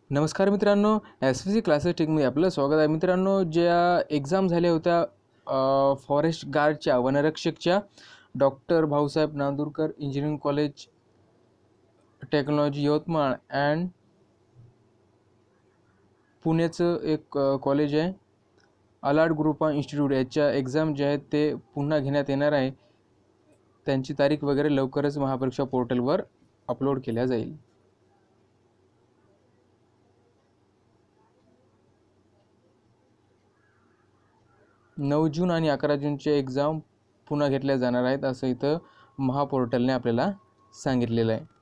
नमस्कार मित्रांनो, S-V-C classes टेकमध्ये आपलं स्वागत आहे. मित्रांनो, ज्या एक्झाम झाल्या होत्या फॉरेस्ट गार्डच्या, वनरक्षकच्या, doctor Bhausaheb Nandurkar engineering college technology Yavatmal and पुण्याचं एक कॉलेज आहे, अलार्ड ग्रुप ऑफ इन्स्टिट्यूट, याच्या एक्झाम जे आहेत ते पुन्हा घेण्यात येणार आहे. त्यांची तारीख वगैरे लवकरच महापरीक्षा पोर्टलवर अपलोड केल्या जाईल. 9 जून आणि 11 जूनचे एक्झाम पुन्हा घेतल्या जाणार आहेत, असं इथं महापोर्टलने आपल्याला सांगितलेलं आहे.